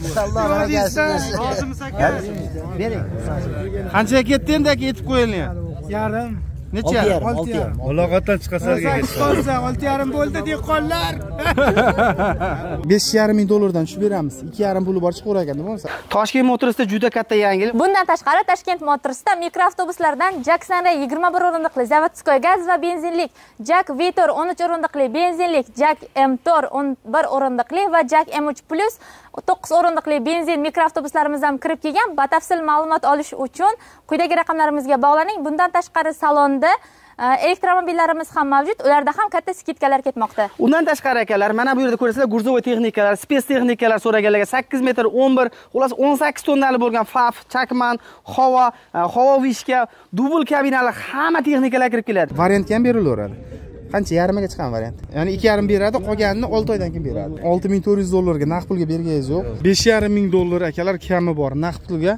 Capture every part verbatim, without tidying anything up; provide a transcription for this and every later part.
Alloh razı olsun. Rozimiz aka. Bering. Qanchaga ketdi endi aka yetib qo'yilgan? Yarim. Necha? olti yarim. Muloqotdan chiqasalarga Qolsa olti yarim bo'ldi dehqonlar. besh yarim ming dollardan tushib beramiz. ikki yarim puli bor chiqaverar ekan, bo'lmasa. Toshkent Motors'da juda katta yangilik. Bundan tashqari Toshkent Motors'da mikroavtobuslardan Jack Sunray yigirma bir o'rindiqli zavodskoy gaz va benzinlik, Jack Vitor o'n uch o'rindiqli benzinlik, Jack M Tor o'n bir o'rindiqli va Jack M uch Plus to'qqiz o'rindiqli benzin mikroavtobuslarimiz ham kirib kelgan. Batafsil ma'lumot olish uchun quyidagi raqamlarimizga bog'laning. Bundan tashqari salonda elektromobillarimiz ham mavjud. Ularda ham katta skidkalar ketmoqda. Undan tashqari akalar, mana bu yerda ko'rasizlar, gurzovoy texnikalar, spes texnikalar so'raganlarga sakkiz metr o'n bir, xullas o'n sakkiz tonnali bo'lgan F A F, Chakman, havo, havo vishka, dubl kabinali hamma texnikalar kirib keladi. Variantga ham berilaveradi. Qancha yarimiga chiqqan variant. Ya'ni ikki yarim beradi, qolganini olti oydan keyin beradi. olti ming to'rt yuz dollarga naqd pulga berganingiz yo'q. besh yarim ming dollar akalar kami bor, naqd pulga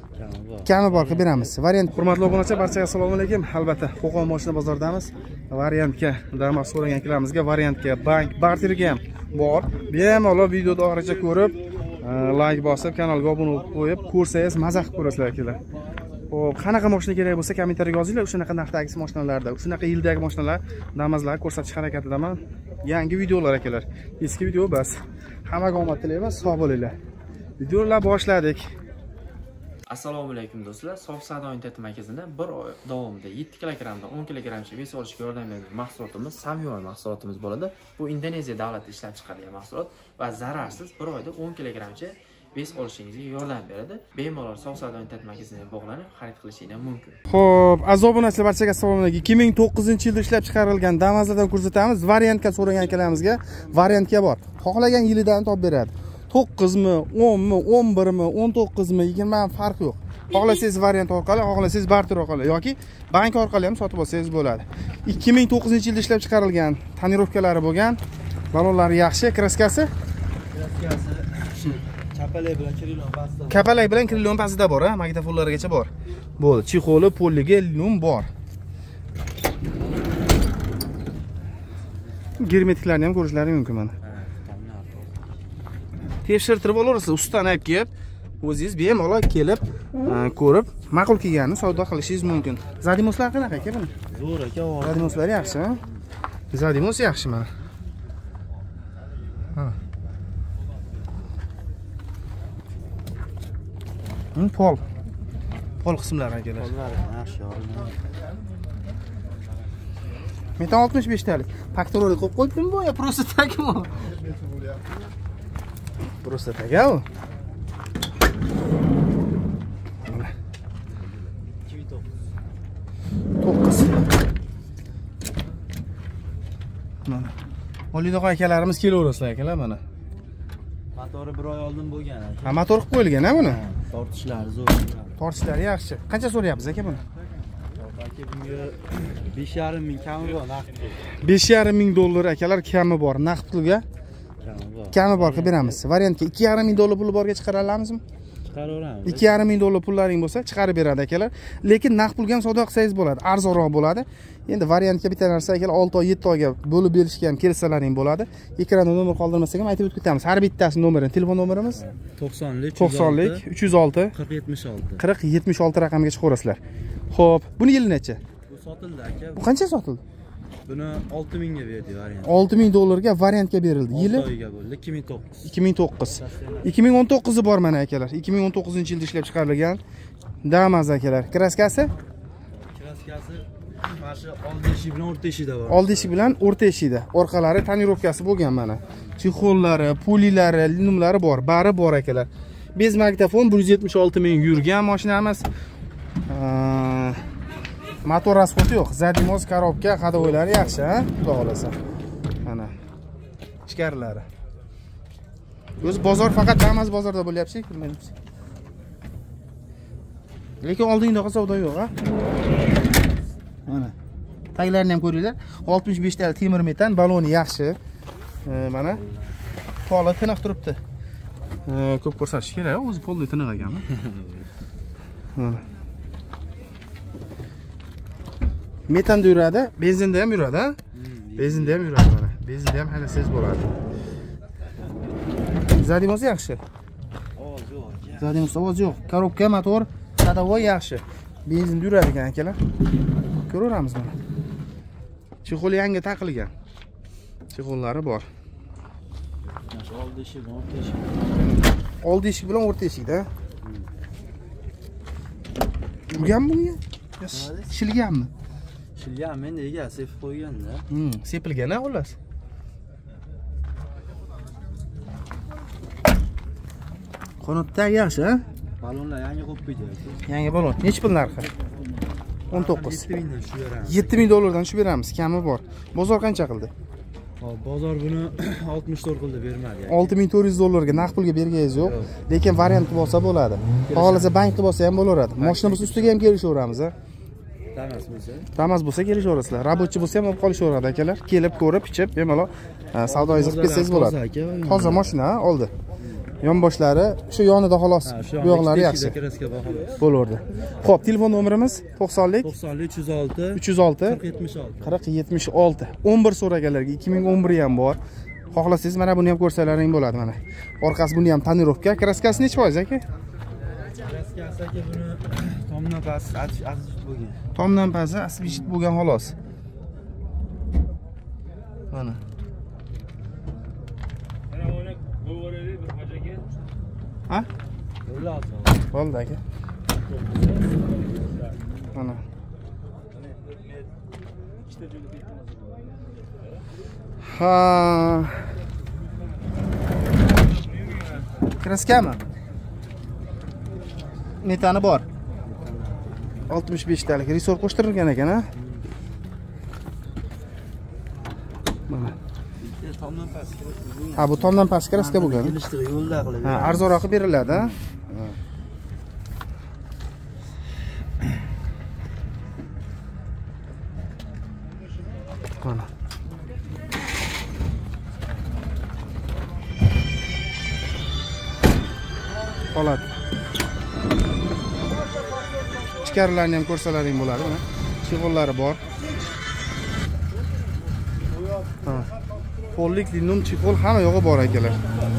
kami bor qilib beramiz. Variant. Hurmatli obunachilar, barchaga assalomu alaykum. Albatta, Qo'qon mashina bozordamiz. Variantga, damas so'ragan kiramizga variantga, bank barteriga ham bor. Bemalol videoni oxirigacha ko'rib, like bosib, kanalga obuna bo'lib qo'yib, ko'rsangiz maza qilib ko'rasizlar akalar. Xo'p, qanaqa mashina kerak bo'lsa kommentariyga yozinglar. O'shanaqa narxdagi mashinalarda, o'shanaqa yildagi mashinalar, damazlarni ko'rsatish harakatidaman. Yangi videolar akalar. Eski video bas. Hammaga omad tilayman, sog' bo'linglar. Videolar boshladik. Assalomu alaykum do'stlar. Sof savdo internet markazida bir oy davomida yetti kilogrammdan o'n kilogrammcha vес olishga yordam beradigan mahsulotimiz Samyuan mahsulotimiz bo'ladi. Bu Indoneziya davlati ishlab chiqargan mahsulot va zararsiz bir oyda o'n kilogrammcha vес olishingizga yordam beradi. Bemalol Sof savdo internet markaziga bog'lanib xarid qilishingiz mumkin. Xo'p, aziz obunachilar, barchaga assalomu alaykum. ikki ming to'qqizinchi yilda ishlab chiqarilgan Damazlardan ko'rsatamiz. Variantga so'ragan akalamizga variantga bor. Xohlagan yilidan topib beradi. to'qqizmi, o'nmi, o'n birmi, o'n to'qqizmi, yigirma farqi yo'q. Xohlasangiz variant orqali, xohlasangiz barter orqali yoki bank orqali ham sotib olsangiz bo'ladi. ikki ming to'qqizinchi yilda ishlab chiqarilgan, tonirovkalari bo'lgan, balonlari yaxshi, kraskasi Kraskasi kapalak bilan krilon pastida. Kapalak bilan krilon pastida bor, ha, magnitofonlarigacha bor. Bo'ldi, chixoli, poliga, lum bor. Germetiklarni ham ko'rishlari mumkin mana. Tekshirtirib olaverasiz, ustani olib kelib, o'zingiz bemalol kelib, ko'rib, ma'qul kelganini savdo qilishingiz mumkin. Zadimoslar qanaqa aka buni? Zo'r aka, Zadimoslar yaxshi, ha? Zadimos yaxshi mana. Ha. Bu pol. Pol qismlari akalar. Qo'llari yaxshi, Metan oltmish besh talik. Faktoroli qo'yib qo'yibdimi bu yo просто takmi? Просто taga u. to'qqiz. Mana. Olidoq akalarimiz kelaverasizlar akalar mana. Motori bir oy oldin bo'lgan aka. Ha, motor qilib qo'yilgan-a buni? Tortishlari zo'r. Tortishlari yaxshi. Qancha so'rayapsiz aka buni? Aka bunga besh yarim ming kami bor naqd pul. besh yarim ming dollar akalar kami bor, naqd pulga. Kami bor qilib beramiz. Variantga ikki yarim ming dollar puli borga chiqara olamizmi? Chiqaraveramiz. ikki yarim ming dollar pullaring bo'lsa chiqarib beradi akalar. Lekin naqd pulga ham savdo qilsangiz bo'ladi, arzonroq bo'ladi. Endi variantga bitta narsa akalar olti oy, yetti oyga bo'lib berishga ham kelsalaring bo'ladi. Ekranda nomer qoldirmasak ham aytib o'tib ketamiz. Har bittasi nomerini, telefon nomerimiz to'qsonlik, to'qsonlik, uch yuz olti, qirq yetmish olti. qirq yetmish olti raqamiga chiqaverasizlar. Xo'p, buni yili necha? Bu sotildi aka. Bu qancha sotildi? Buni olti mingga berdi variant. olti ming dollarga variantga berildi. Yili olti oyga bo'ldi, ikki ming to'qqiz. ikki ming to'qqiz. ikki ming o'n to'qqizi bor mana akalar. ikki ming o'n to'qqizinchi yilda ishlab chiqarilgan Damas akalar. Kraskasi? Kraskasi mana shu oldi eshik bilan o'rta eshikda bor. Oldi eshik bilan o'rta eshikda. Orqalari tonirovkasi bo'lgan mana. Chixollari, pulilari, linumlari bor, bari bor akalar. Bez magnitofon bir yuz yetmish olti ming yurgan mashinamiz. Motor rasxoti yo'q. Zadimos korobka, hadovoylari yaxshi, ha? Xudo xolasa. Mana. Ichkarilari. O'zi bozor faqat Damas bozorda bo'lyapti, bilmaymiz. Lekin oldingidaqa savdo yo'q, ha? Mana. Taglarini ham ko'ringlar. oltmish besh talik temir metan, baloni yaxshi. Mana. Poli tiniq turibdi. Ko'p ko'rsatish kerak, o'zi polni tiniq ekanmi? Mana. Metanda yuradi, benzinda ham yuradi, ha? Benzinda ham yuradi mana. Benzinda ham hali siz bo'ladi. Zadimosi yaxshi. Zadning ovozi yo'q. Korobka, motor, sadovoy yaxshi. Benzinda yuradi ekan akalar. Ko'raveramiz buni. Chexol yangi taqilgan. Chexollari bor. oldi eshik, o'rta eshik. Oldi eshik bilan o'rta eshikda. Urgan bunga? Shilganmi? Shilgan men nega sepib qo'yganda. Hmm, sepilgan-a, xullas. Qanotda yaxshi, ha? Balonlar yangi qo'yib qo'ydi. Yangi balon. Necha pul narxi? o'n to'qqiz. yetti mingdan tushib beramiz. yetti ming dollardan tushib beramiz. Kami bor. Bozor qancha qildi? Hop, bozor buni oltmish to'rt qildi bermadi. olti ming to'rt yuz dollarga naqd pulga berganingiz yo'q. Lekin variant qilib olsa bo'ladi. Xohlasa bank qilib olsa ham bo'laveradi. Mashinamiz ustiga ham kelishaveramiz, ha? Damas bo'lsa. Damas bo'lsa kelishaverasizlar. Rabochi bo'lsa ham olib qolishaveradi akalar. Kelib ko'rib, ichib, bemalol savdoingizni qilib ketsangiz bo'ladi. Toza mashina, oldi. Yonboshlari shu yonida xolos. Bu yoqlari yaxshi. Bo'lardi. Xo'p, telefon nomerimiz to'qsonlik to'qsonlik uch yuz olti uch yuz olti qirq yetmish olti. qirq yetmish olti. o'n bir so'raganlarga ikki ming o'n bir ham bor. Xohlasangiz mana buni ham ko'rsalaring bo'ladi mana. Orqasi buni ham tonirovka. Kraskasi necha foiz aka? Kraskasi aka buni tomdan past asib bo'lgan. Tomdan past asib yishit bo'lgan xolos. Mana. Ha? Bo'ldi aka. Mana. Ha. Kraskami? Metani bor. oltmish besh talik resor qo'shtirilgan ekan, ha? Mana. Tomdan past. Ha, bu tomdan past kraska bo'lgan. Kelishtirib yo'lda qilib. Ha, arzonroq qilib beriladi, ha? Mana. Holat. Ichkarilarni ham ko'rsalaring bo'ladi, mana. Chig'ollari bor. Ha. Pollik, linum, chixol hamma yo'g'i bor akalar.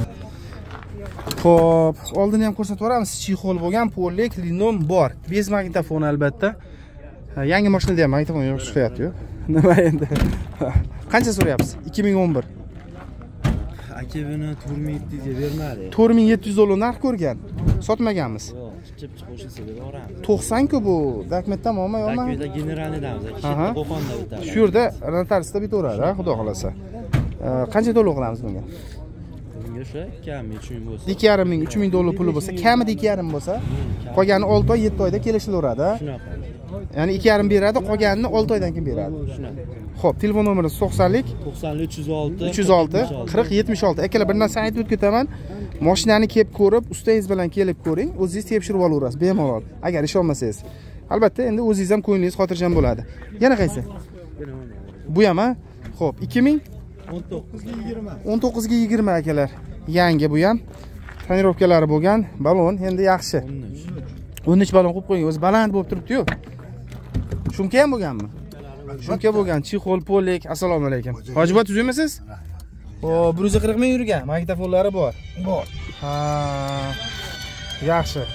Xo'p, oldini ham ko'rsatib o'ramiz. Chixol bo'lgan, pollik, linum bor. Bez magnitofon albatta. Yangi mashinada ham magnitofon yo'q, chiqyapti-yu. Nima endi? Qancha so'rayapsiz? ikki ming o'n bir. Aka buni to'rt ming yetti yuzga bermadi. to'rt ming yetti yuz dollar narx ko'rgan. Sotmaganmiz. Yo'q, chip-chip qo'shilsa beraveramiz. to'qson ku bu. Dakmet tamommi yo'qmi? Dakmetda generalidamiz. Aha. Qo'qonda o'tadi. Shu yerda notarisda bitaveradi, ha, xudo xolasa. Qancha to'lov qilamiz bunga? Bunga o'sha ikki yarim ming, uch ming bo'lsa. ikki yarim ming, uch ming dollar puli bo'lsa, kamida ikki yarim bo'lsa, qolgani olti oy, yetti oyda kelishilaveradi, ha? Shunaqa. Ya'ni ikki yarim beradi, qolganini olti oydan keyin beradi. Shunaqa. Xo'p, telefon nomerimiz to'qsonlik to'qsonlik uch yuz olti uch yuz olti qirq yetmish olti. Akalar, bir narsa aytib o'tib ketaman. Mashinani kelib ko'rib, ustangiz bilan kelib ko'ring, o'zingiz tekshirib olaverasiz bemalol. Agar ishonmasangiz. Albatta, endi o'zingiz ham ko'nglingiz xotirjam bo'ladi. Yana qaysi? Bu ham, ha? Xo'p, ikki ming o'n to'qqizga yigirma. o'n to'qqizga yigirma akalar. Yangi bu ham. Tonirovkalari bo'lgan, balon endi yaxshi. o'n uch balon qo'yib qo'ying, o'zi baland bo'lib turibdi-yu. Shunka ham bo'lganmi? Shunka bo'lgan, chixol, pollik. Assalomu alaykum. Hojiboy tuzimisiz? Xo'p, bir yuz qirq ming yurgan, magnitofonlari bor. Bor. Ha. Yaxshi.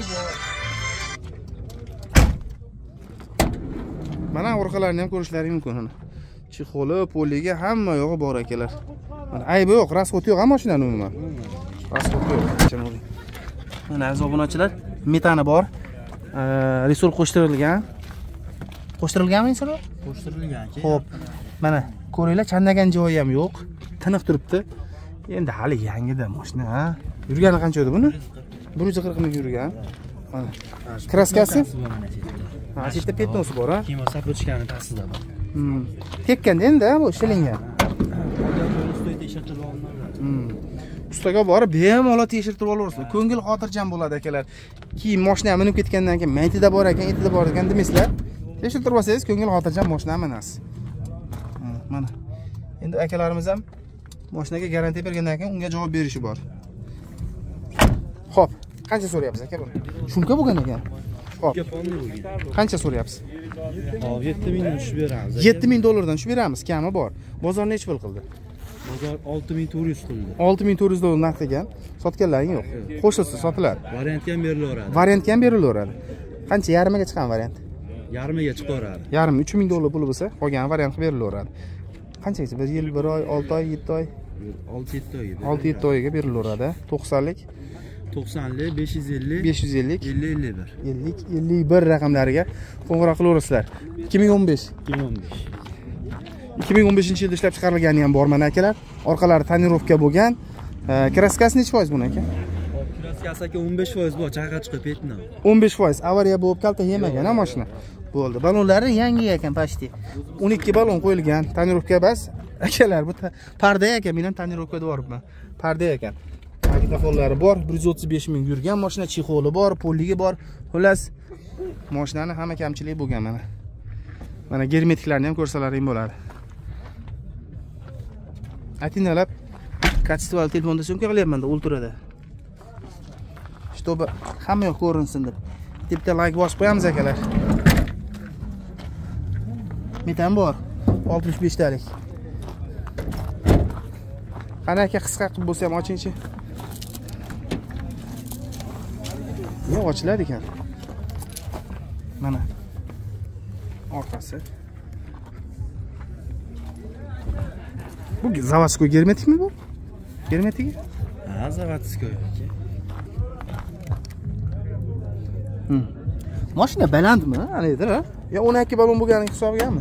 Mana orqalarini ham ko'rishlaring mumkin mana. Chixoli, poliga hamma yo'g'i bor akalar. Mana aybi yo'q, rasxot yo'q ham mashinani umuman. Rasxot yo'q. Mana aziz obunachilar, metani bor. Resor qo'shtirilgan. Qo'shtirilganmi resor? Qo'shtirilgan aka. Xo'p. Mana ko'ringlar, chandagan joyi ham yo'q. Tiniq turibdi. Endi hali yangida mashina, ha. Yurgani qancha edi buni? bir yuz qirq ming yurgan. Mana. Kraskasi? Ha, chetda petnosi bor, ha. Kema sapochkani pastida bor. Hmm. Tekkanda endi bu shilingan. Ustoy tekshirtirib olinadi. Hmm. Ustaga borib bemalol tekshirtirib olaverasizlar. Ko'ngil xotirjam bo'ladi akalar. Keyin mashina minib ketgandan keyin maytida bor ekan, etida bor ekan demaysizlar. Tekshirtirib olsangiz ko'ngil xotirjam mashina minasiz. Mana. Endi akalarimiz ham mashinaga garantiya bergandan keyin unga javob berishi bor. Xo'p, qancha so'rayapsiz aka buni? Shunka bo'lgan ekan. Xo'p. Qancha so'rayapsiz? Hop, yetti mingdan tushib beramiz. yetti ming dollardan tushib beramiz, kami bor. Bozor necha pul qildi? bozor olti ming to'rt yuz qildi. olti ming to'rt yuz dollar narx ekan. Sotganlaring yo'q. Qo'shilsa sotiladi. Variantga ham berilaveradi. Variantga ham berilaveradi. Qancha yarmiga chiqqan variant? Yarmiga chiqaradi. Yarim uch ming dollar puli bo'lsa, qolgan variantga berilaveradi. Qanchagacha? bir yil, bir oy, olti oy, yetti oy? olti yetti oyga. olti yetti oyga berilaveradi. to'qsonlik, to'qsonlik, besh yuz ellik, besh yuz ellik, ellik ellik bir. ellik ellik bir raqamlariga qo'ng'iroq qilaverasizlar. ikki ming o'n besh. ikki ming o'n besh. ikki ming o'n beshinchi yilda ishlab chiqarilgani ham bor mana akalar. Orqalari tonirovka bo'lgan. Kraskasi necha foiz buni aka? Kraskasi aka o'n besh foiz bor, chaqa chiqib ketdi. o'n besh foiz avariya bo'lib kalta yemagan ha mashina. Bo'ldi. Balonlari yangi ekan pashti. o'n ikki balon qo'yilgan. Tonirovka bas. Akalar bu parda ekan, men ham tonirovkada boribman. Parda ekan. Magnitofonlari bor, bir yuz o'ttiz besh ming yurgan mashina, chexoli bor, polligi bor. Xullas, mashinani hamma kamchiligi bo'lgan mana. Mana germetiklarni ham ko'rsalaring bo'ladi. Atinalab kачествовал telefonda syomka qilyapman-da ultrada. Чтобы hamma yoq ko'rinsin deb. Bitta like bosib qo'yamiz akalar. Metan bor. oltmish besh talik. Qani aka qisqa qilib bo'lsa ham ochingchi. Yo'q, ochiladi ekan. Mana. Orqasi. Bu заводской germetikmi bu? Germetigi? Ha, заводской aka. Hm. Mashina balandmi? Anidir, ha? Ya o'n ikki balon bo'lgani hisobganmi?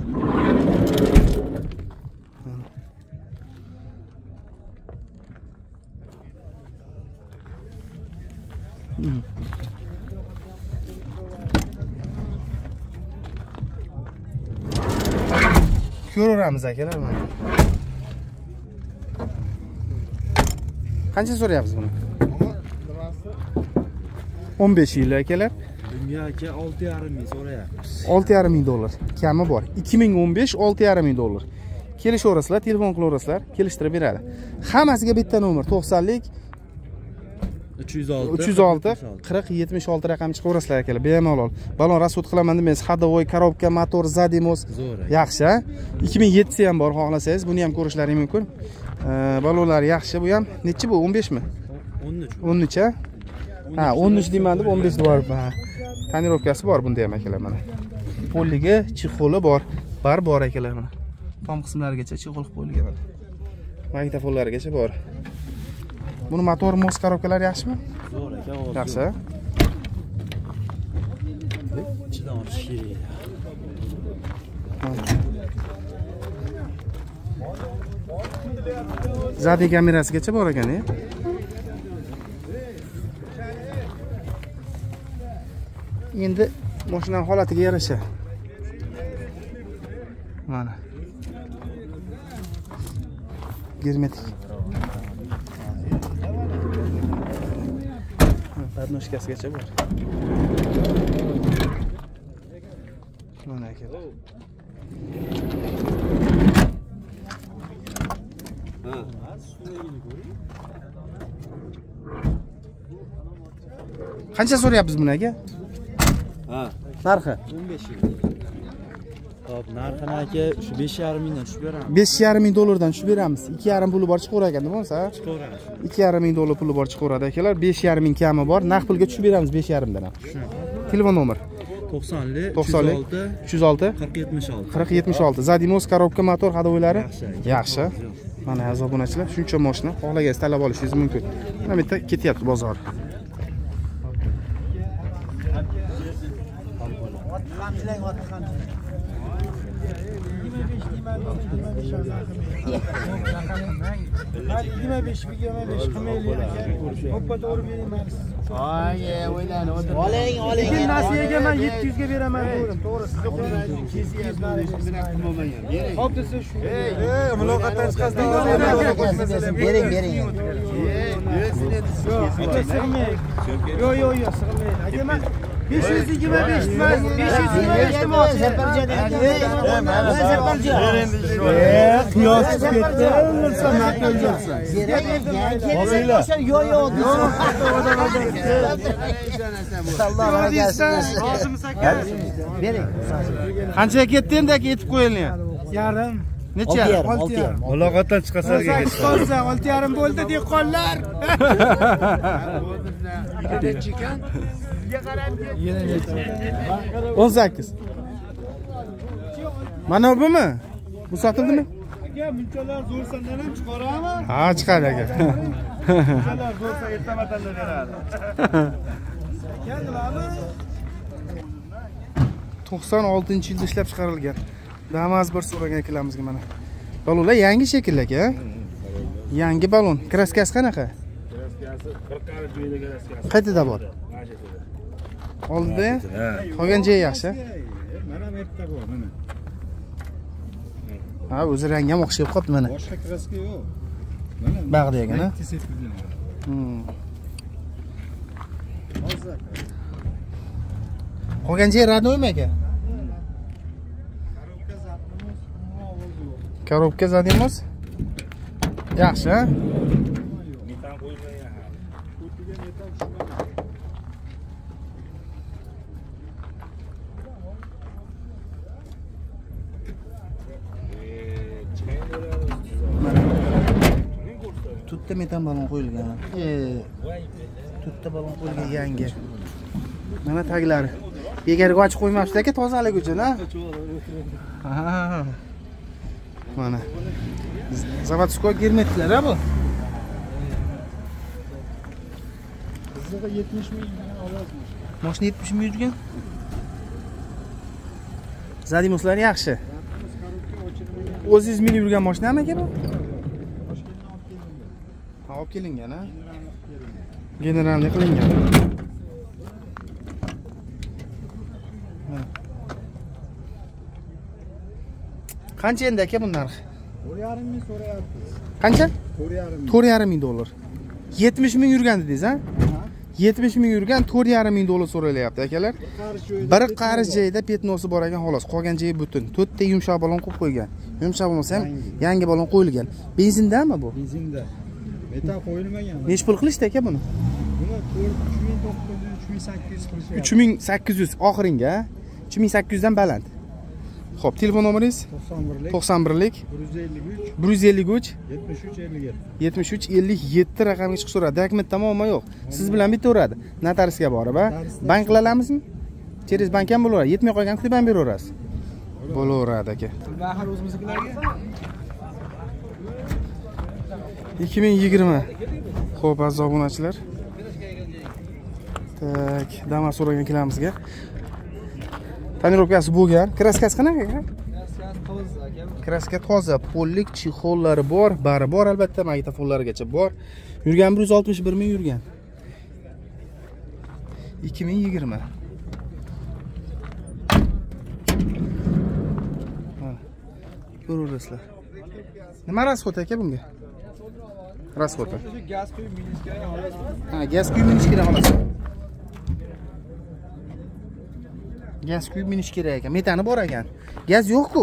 Hmm. Ko'ramiz akalar mana. Qancha so'rayapsiz buni? o'n besh yil akalar. Bunga aka olti yarim ming so'rayapmiz. olti yarim ming dollar. Kami bor. ikki ming o'n besh olti yarim ming dollar. Kelishaverasizlar, telefon qilaverasizlar, kelishtirib beradi. Hammasiga bitta nomer to'qsonlik uch yuz olti uch yuz olti qirq yetmish olti raqam chiqaverasizlar akalar. Bemalol. Balon rasvod qilaman demaysiz. Ходовой, korobka, motor, zadimos. Yaxshi. ikki ming yettisi ham bor, xohlasangiz buni ham ko'rishlaring mumkin. Balonlar yaxshi. Bu ham nechi bu? o'n beshmi? o'n uch. o'n uch ha? Ha, o'n uch deyman deb o'n besh deyapman. Ha. Tonirovkasi bor bunda ham akalar mana. Polligi, chexoli bor. Bar bor akalar mana. Tom qismlarigacha chexol qilib qo'yilgan mana. Magnitofonlarigacha bor. Buni motor, mos, korobkalar yaxshimi? Zo'r aka, hozir. Yaxshi. Ichidan olish kerak. Zadi kamerasigacha bor ekan-a. Endi mashinaning holatiga yarasha. Mana. Germetik. Podnoshkasigacha bor. Mana aka. Qancha so'rayapsiz buni aka? Ha, narxi o'n besh yil. Hop, narxini aka shu besh yarim mingdan tushib beramiz. besh yarim ming dollardan tushib beramiz. ikki yarim puli bor chiqaverar ekan, bo'lmasa? Chiqaveramiz. ikki yarim ming dollar puli bor chiqaveradi akalar. besh yarim ming kami bor. Naqd pulga tushib beramiz besh yarim dan ham. Telefon nomer to'qsonlik to'qsonlik uch yuz olti qirq yetmish olti qirq yetmish olti. Zadimos, korobka, motor, ходовойлari yaxshi. Mana aziz obunachilar, shuncha mashina xohlagansiz tanlab olishingiz mumkin. Mana bitta ketyapti bozor. yigirma besh yigirma besh qilmaylik. Hoppa to'g'ri beraman. Ay, o'ylan, Oling, oling. Lekin nasiyaga men yetti yuz ga beraman dedim. To'g'ri, sizga qo'ymaydi. Hop desa shu. Ey, muloqotdan chiqasiz. Bering, bering. Sig'maydi. Yo, yo, yo, sig'maydi. Aka men besh yuz yigirma besh emas, besh yuz yigirma besh demoqchi. Zaparjon aka. Mana Zaparjon. Eh, qiyos chiqib ketdi. O'lsa maqul bo'lsa. Olinglar. Yo, yo, Allah razı olsun. Bering. Qanchaga ketdi endi aka yetib qo'yilgan? Yarim. Necha? olti yarim. Muloqotdan chiqasalarga sakkiz qolsa olti yarim bo'ldi dehqonlar. o'n sakkiz. Mana bumi? Bu sotildimi? Aka, bunchalar zo'r sandan ham chiqaraman. Ha, chiqadi aka. Bunchalar zo'rsa erta vatanda beradi. Keldilarmi? to'qson oltinchi yilda ishlab chiqarilgan. Damas bir so'ragan akalamizga mana. Balonlar yangi shekilli aka. Yangi balon. Kraskasi qanaqa? Kraskasi qirq qarich joyda kraskasi. Qayerda bor? Oldida? Qolgan joyi yaxshi. Mana bu yerda bor, mana. Ha, o'zi rangi ham o'xshab qolibdi mana. Boshqa kraska yo'q. Mana Bag'da ekan, ha? Hmm. Qolgan joyi radnoymi aka? Korobka zadimiz. Yaxshi, ha? Metan qo'yilmagan. Ko'tiga metan tushmagan. Tutda metan balon qo'yilgan. E, tutda balon qo'yilgan yangi. Mana taglari. Begarga ochib qo'ymabsiz aka, tozalik uchun, ha? Ha. Mana. Zavodskoy germetlar, ha bu? Bizga yetmish ming olasizmi? Mashina yetmish ming yurgan. Zadimoslar yaxshi. O'zingiz minib yurgan mashinami aka bu? Ha, olib kelingan, ha? Generalni qilingan. Qancha endi aka bu narxi? to'rt yarim ming so'rayapsiz. Qancha? to'rt yarim ming. to'rt yarim ming dollar. yetmish ming yurgan dedingiz, ha? yetmish ming yurgan to'rt yarim ming dollar so'ralyapti akalar. Bir qarich joyida petnosi bor ekan, xolos. Qolgan joyi butun. to'rtta yumshoq balon qo'yib qo'ygan. Yumshoq bo'lmasa ham yangi balon qo'yilgan. Benzindami bu? Benzinda. Metan qo'yilmagan. Necha pul qilishdi aka buni? Buni uch ming to'qqiz yuz, uch ming sakkiz yuz qilishyapti. uch ming sakkiz yuz oxiringa, uch ming sakkiz yuz dan baland. Xo'p, telefon nomeringiz? to'qson birlik, to'qson birlik, bir yuz ellik uch, bir yuz ellik uch, yetmish uch ellik yetti. yetmish uch ellik yetti raqamga chiqib so'radi. Dokument tamommi yo'q? Siz bilan bitaveradi. Notariusga borib, ha? Bank qilalamizmi? Через bank ham bo'laveradi. Yetmay qolgan klip ham beraverasiz. Bo'laveradi aka. Bahar o'zimiznikilarga. ikki ming yigirma. Xo'p, aziz obunachilar. Tak, Damas so'ragan kilamizga. Tonirovkasi bo'lgan. Kraskasi qanaqa aka? Kraskasi toza aka. Kraska toza, pollik, chexollari bor, bari bor albatta, magnitofonlarigacha bor. Yurgan bir yuz oltmish bir ming yurgan. ikki ming yigirma. Mana. Ko'rasizlar. Nima rasxot aka bunga? Rasxot. Gaz quyib minish kerak xolos. Ha, gaz quyib minish kerak xolos. Gaz quyib minish kerak ekan. Metani bor ekan. Gaz yo'q-ku.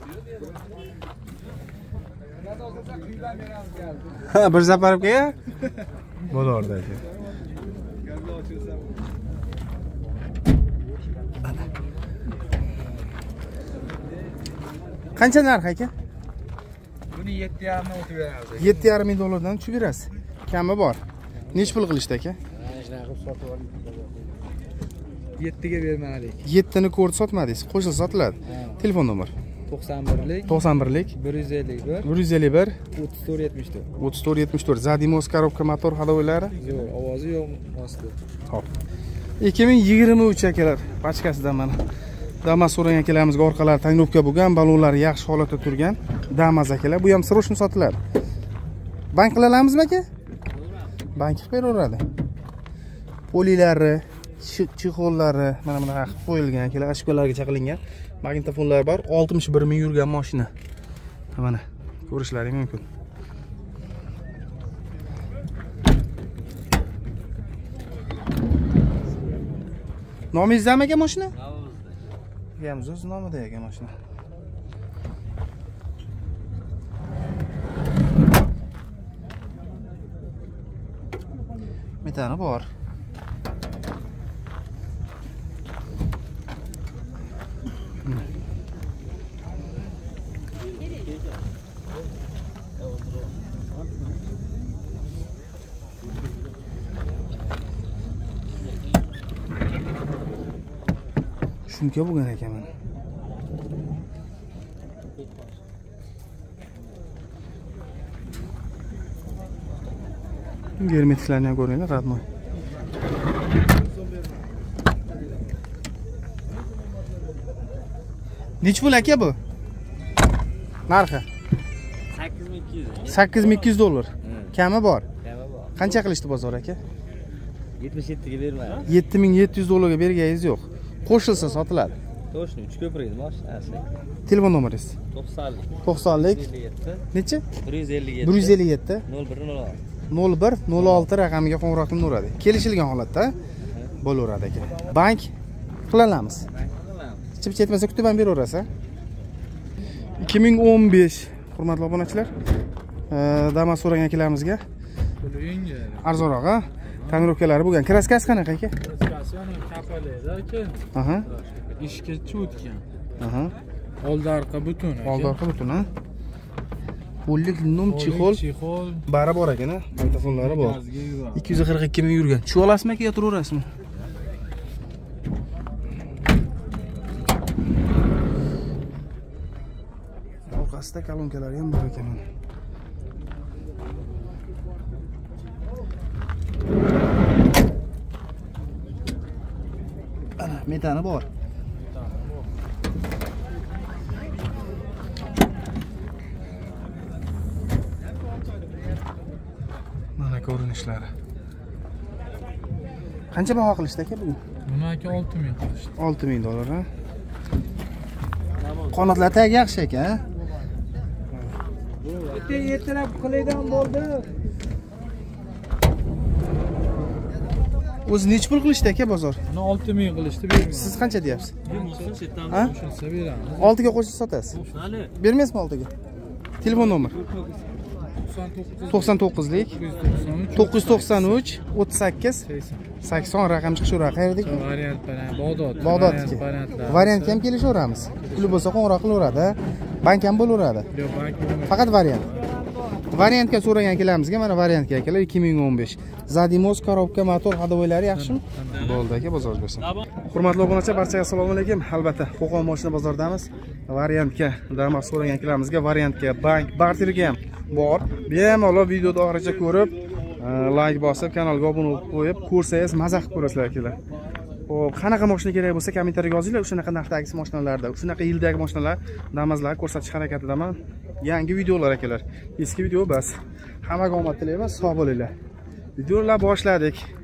Ha, bir zaparibga. Bo'lardi aka. Qancha narx aka? Buni yetti yarim ming o'tib beramiz. yetti yarim ming dollardan tushib berasiz. Kami bor. Nech pul qilishdi aka? yettiga bermadik. yettini ko'rib sotmadingiz. Qo'shilsa sotiladi. Telefon nomer. to'qson birlik, to'qson birlik, bir yuz ellik bir, bir yuz ellik bir, o'ttiz to'rt yetmish to'rt. o'ttiz to'rt yetmish to'rt. Zadimos korobka motor hadovoylari. Yo'q, ovozi yo'q, mosli. Hop. ikki ming yigirma uch akalar, pachkasidan mana. Damas so'ragan akalamizga orqalari tonirovka bo'lgan, balonlar yaxshi holatda turgan. Damas akalar, bu ham srochni sotiladi. Bank qilalamizmi aka? Bank qilib beraveradi. Polilari, chexollari mana bunaqa qilib qo'yilgan akalar, ashkalargacha qilingan. Magnitofonlar bor, oltmish bir ming yurgan mashina. Mana ko'rishlaring mumkin. Nomingizmi aka mashina? Nomimizda. O'z nomida ekan mashina. Metani bor. Sumka bo'lgan ekan mana. Germetiklarni ham ko'ringlar, radmoy. Nech pul aka bu? Narxi sakkiz ming ikki yuz dollar. Kami bor. Qancha qilishdi bozor aka? yetmish yettiga bermaydi. yetti ming yetti yuz dollarga berganingiz yo'q. Qo'shilsa sotiladi. To'shni uch ko'prik mashinasi. Telefon nomeringiz? to'qsonlik. to'qsonlik. ellik yetti. Necha? bir yuz ellik yetti. bir yuz ellik yetti. nol bir nol olti. nol bir nol olti raqamiga qo'ng'iroq qilaveradi. Kelishilgan holatda bo'laveradi aka. Bank qilaveramiz. Chip chetmasa kutib ham beraverasiz. ikki ming o'n besh hurmatli obunachilar, Damas so'ragan akalamizga arzonroq, ha? Tonirovkalari bo'lgan. Kraskasi qanaqa aka? Kraskasi yana kapalida aka. Aha. Ishga cho'tgan. Aha. Oldi orqa butun aka. Oldi orqa butun, ha? Pullik num chexol. Chexol. Bari bor ekan, ha? Mikrofonlari bor. ikki yuz qirq ikki ming yurgan. Shu olasizmi aka, yo turaverasizmi? Orqasida kolonkalari ham bor ekan. Ana, metani bor. Mana ko'rinishlari. Qancha baho qilishdi aka bugun? Buni aka olti ming qilishdi. olti ming dollar, ha? Qanotlar tag yaxshi ekan, ha? Bitta ertalab qilaydan bo'ldi. O'zi nech pul qilishdi aka bozor? Buni olti ming qilishdi, bermayman. Siz qancha deyapsiz? Ha? Qo'shilsa beramiz. oltiga qo'shib sotasiz. Bermaysizmi oltiga? Telefon nomer? to'qson to'qqizlik to'qqiz yuz to'qson uch o'ttiz sakkiz sakson raqam chiqishaveradi. Qayerdik? Variant bilan Bag'dod. Bag'dodga. Variantga ham kelishaveramiz. Puli bo'lsa qo'ng'iroq qilaveradi. Bank ham bo'laveradi. Yo'q, bank bo'lmaydi. Faqat variant. Variantga so'ragan akalamizga mana variantga akalar ikki ming o'n besh. Zadimos korobka motor hadovoylari yaxshimi? Bo'ldi aka, bozor bo'lsin. Hurmatli obunachilar, barchaga assalomu alaykum. Albatta, Qo'qon mashina bozoridamiz. Variantga Damas so'ragan akalamizga variantga bank barterga ham bor. Bemalol videoni oxirigacha ko'rib, like bosib, kanalga obuna bo'lib qo'yib, ko'rsangiz maza qilib ko'rasizlar akalar. Xo'p, qanaqa mashina kerak bo'lsa kommentariyaga yozinglar. Shunaqa narxdagi mashinalarda, shunaqa yildagi mashinalar, Damaslar ko'rsatish harakatindaman. Yangi videolar akalar. Eski video bas. Hammaga omad tilayman, sog' bo'linglar. Videolar boshladik.